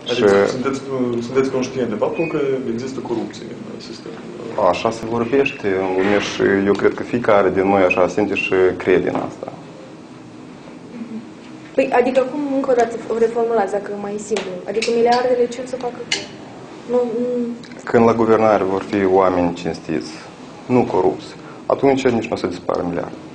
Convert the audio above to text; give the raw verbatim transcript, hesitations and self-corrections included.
Adică și sunteți, sunteți conștient de faptul că există corupție în sistem. așa se vorbește în lume și eu cred că fiecare din noi așa simte și crede în asta. Păi, adică cum, încă o dată, reformulați, dacă mai simplu? Adică miliardele ce o să facă? Nu, nu... Când la guvernare vor fi oameni cinstiți, nu corupți, atunci nici nu o să dispară miliarde.